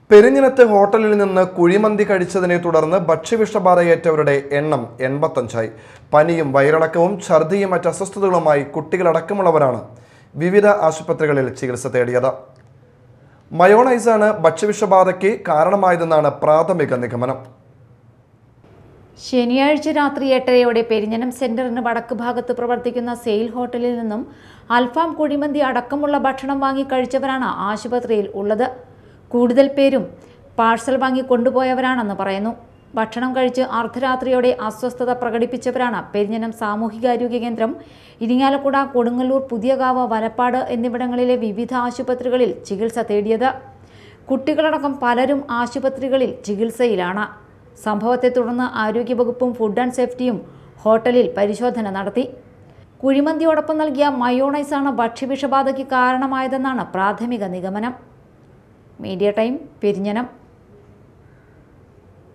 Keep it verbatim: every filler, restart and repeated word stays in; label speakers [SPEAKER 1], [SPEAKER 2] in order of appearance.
[SPEAKER 1] പെരിഞ്ഞനത്ത് ഹോട്ടലിൽ നിന്ന് കുഴിമന്തി കഴിച്ചതിനെ തുടർന്ന് ഭക്ഷ്യവിഷബാധയേറ്റവരുടെ എണ്ണം എൺപത്തഞ്ചായി. പനിയും വയറിളക്കവും ഛർദിയും മറ്റ് അസ്വസ്ഥതകളുമായി കുട്ടികളടക്കമുള്ളവരാണ് വിവിധ ആശുപത്രികളിൽ ചികിത്സ തേടിയത്. മയോണൈസാണ് ഭക്ഷ്യവിഷബാധയ്ക്ക് കാരണമായതെന്നാണ് പ്രാഥമിക നിഗമനം.
[SPEAKER 2] ശനിയാഴ്ച രാത്രി എട്ടരയോടെ പെരിഞ്ഞനം സെന്ററിന് വടക്ക് ഭാഗത്ത് പ്രവർത്തിക്കുന്ന സെയിൽ ഹോട്ടലിൽ നിന്നും അൽഫാം, കുഴിമന്തി അടക്കമുള്ള ഭക്ഷണം വാങ്ങി കഴിച്ചവരാണ് ആശുപത്രിയിൽ ഉള്ളത്. കൂടുതൽ പേരും പാഴ്സൽ വാങ്ങി കൊണ്ടുപോയവരാണെന്ന് പറയുന്നു. ഭക്ഷണം കഴിച്ച് അർദ്ധരാത്രിയോടെ അസ്വസ്ഥത പ്രകടിപ്പിച്ചവരാണ് പെരിഞ്ഞനം സാമൂഹികാരോഗ്യ കേന്ദ്രം, ഇരിങ്ങാലക്കുട, കൊടുങ്ങല്ലൂർ, പുതിയകാവ്, വലപ്പാട് എന്നിവിടങ്ങളിലെ വിവിധ ആശുപത്രികളിൽ ചികിത്സ തേടിയത്. കുട്ടികളടക്കം പലരും ആശുപത്രികളിൽ ചികിത്സയിലാണ്. സംഭവത്തെ തുടർന്ന് ആരോഗ്യവകുപ്പും ഫുഡ് ആൻഡ് സേഫ്റ്റിയും ഹോട്ടലിൽ പരിശോധന നടത്തി. കുഴിമന്തിയോടൊപ്പം നൽകിയ മയോണൈസാണ് ഭക്ഷ്യവിഷബാധയ്ക്ക് കാരണമായതെന്നാണ് പ്രാഥമിക നിഗമനം. Media time, Perinjanam.